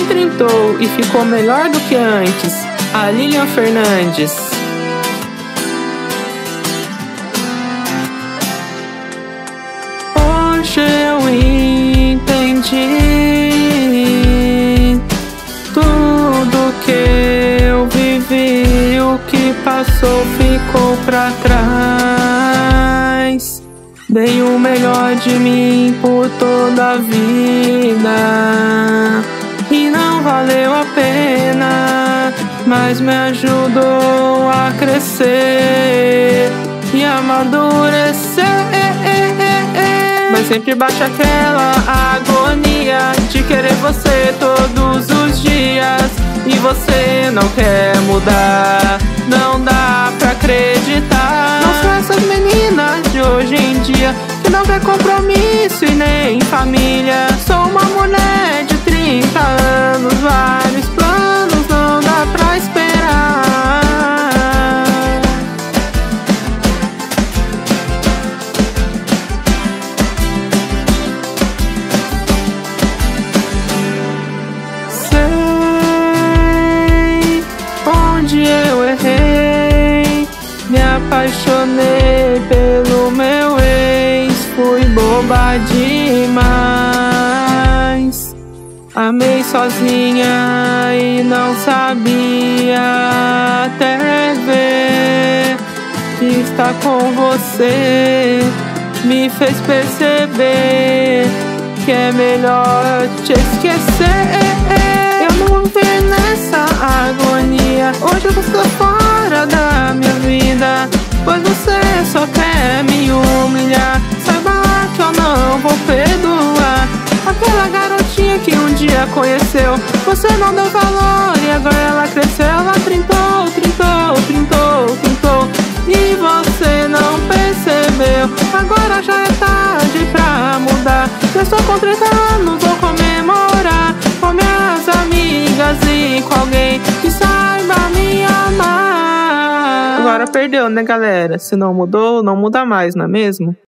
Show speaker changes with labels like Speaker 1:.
Speaker 1: Quem trintou e ficou melhor do que antes? A Lilian Fernandes. Hoje eu entendi tudo que eu vivi, o que passou ficou pra trás. Dei o melhor de mim por toda a vida e não valeu a pena, mas me ajudou a crescer e amadurecer. Mas sempre bate aquela agonia de querer você todos os dias e você não quer mudar, não dá pra acreditar. Não são essas meninas de hoje em dia que não quer compromisso e nem família. Sou uma mulher de 30 anos, vários planos, não dá pra esperar. Sei onde eu errei, me apaixonei pelo meu ex, fui boba demais. Amei sozinha e não sabia até ver que estar com você me fez perceber que é melhor te esquecer. Eu não vou viver nessa agonia, hoje você tá fora da minha vida, pois você só quer me humilhar. Saiba que eu não vou perdoar aquela garotinha que um dia conheceu. Você não deu valor e agora ela cresceu. Ela trintou, trintou, trintou, trintou e você não percebeu. Agora já é tarde pra mudar. Eu estou com 30 anos, vou comemorar com minhas amigas e com alguém que saiba me amar. Agora perdeu, né, galera? Se não mudou, não muda mais, não é mesmo?